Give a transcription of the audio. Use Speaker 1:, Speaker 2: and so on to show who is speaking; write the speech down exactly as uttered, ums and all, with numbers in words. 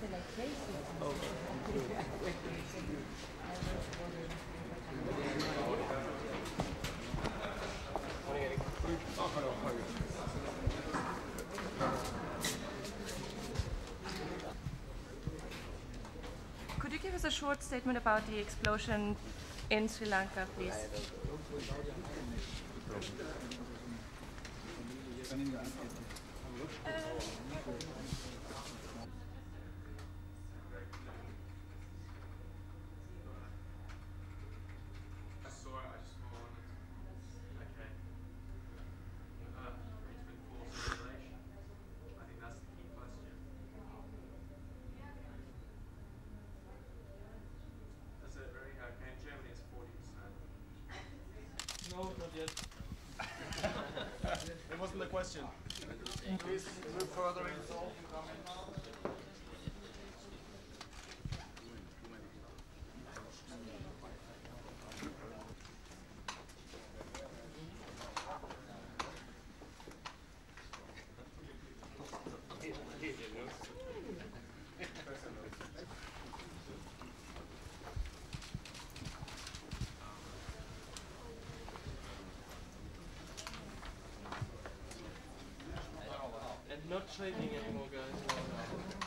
Speaker 1: Could you give us a short statement about the explosion in Sri Lanka, please?
Speaker 2: No, not yet. That wasn't the question. Please move further in so you come in.
Speaker 3: Not trading anymore, guys.